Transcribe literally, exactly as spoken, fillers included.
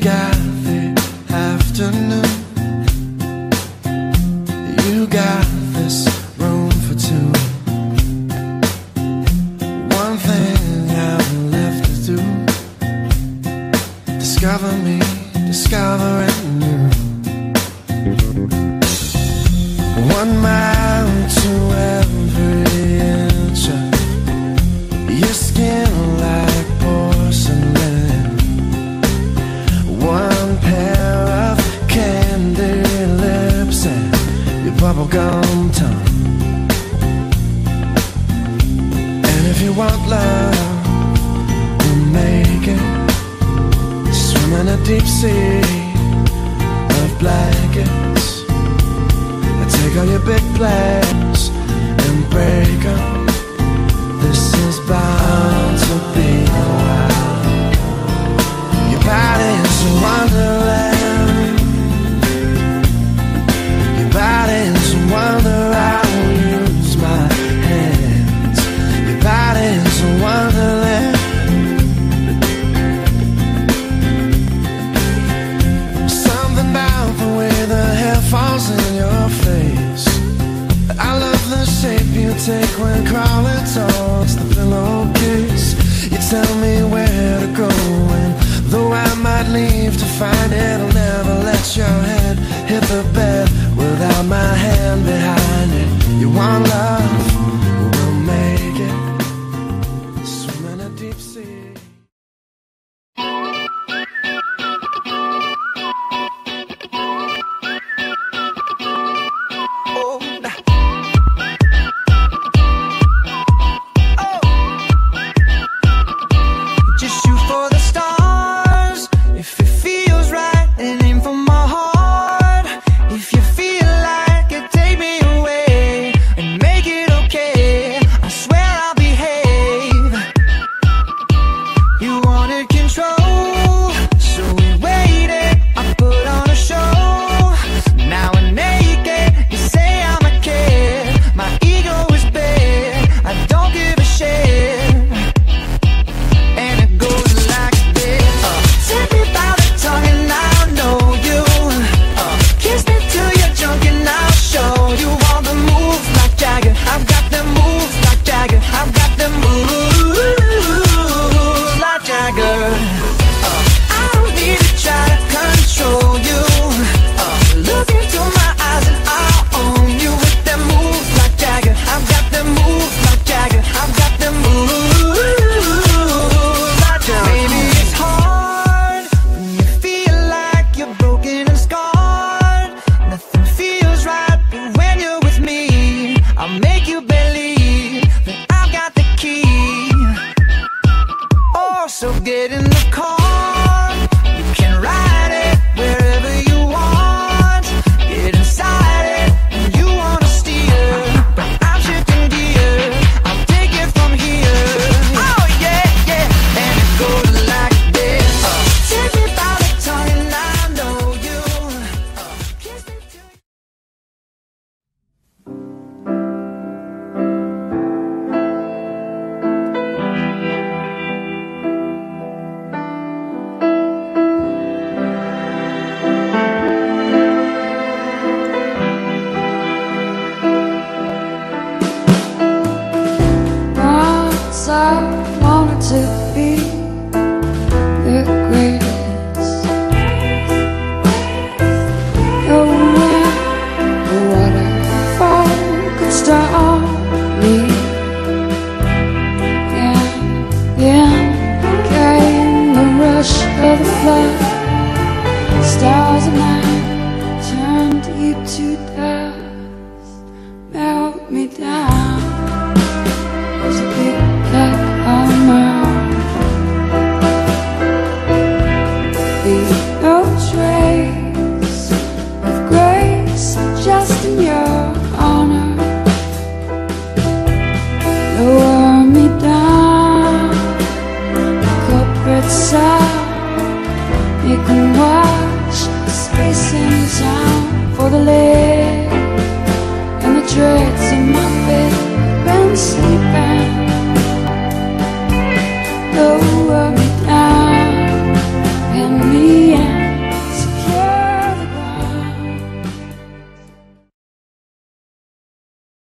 got the afternoon. You got this room for two. One thing I'm left to do: discover me, discovering you. One mile to every inch of your skin like porcelain. One pair of candy lips and your bubblegum tongue. And if you want love, we'll make it. Swim in a deep sea of blankets. I take all your big plans and break them. This is bound to be a while. Your body's a wonderland. Your body's a wonder. I will use my hands. Your body's a wonderland. Something about the way the hair falls in your face. I love the shape you take when crawling towards the pillowcase. You tell me where to go, and though I might leave to find it, I'll never let your head hit the bed without my hand behind it. You want love, we'll make it. Swim in a deep sea. dreads in my bed, been sleeping.